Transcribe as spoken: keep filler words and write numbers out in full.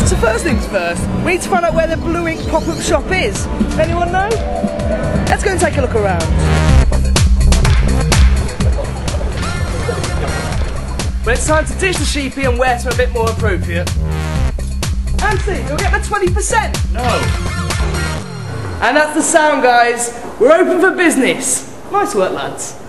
So first things first, we need to find out where the Blue Ink pop-up shop is. Anyone know? Let's go and take a look around. Well, it's time to ditch the sheepy and wear something a bit more appropriate. Anthony, you'll get the twenty percent. No. And that's the sound, guys. We're open for business. Nice work, lads.